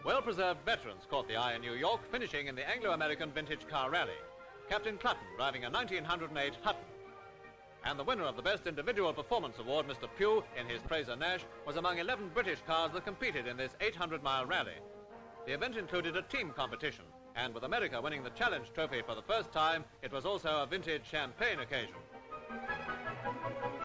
Well-preserved veterans caught the eye in New York, finishing in the Anglo-American Vintage Car Rally. Captain Clutton driving a 1908 Hutton. And the winner of the Best Individual Performance Award, Mr. Pugh, in his Frazer-Nash, was among 11 British cars that competed in this 800-mile rally. The event included a team competition, and with America winning the Challenge Trophy for the first time, it was also a vintage champagne occasion.